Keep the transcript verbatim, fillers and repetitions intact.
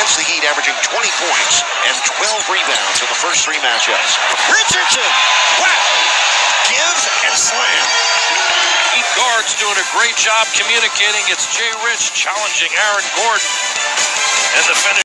against the Heat, averaging twenty points and twelve rebounds in the first three matchups. Richardson! Wow! Give and slam. Heat guards doing a great job communicating. It's Jay Rich challenging Aaron Gordon. And the finish.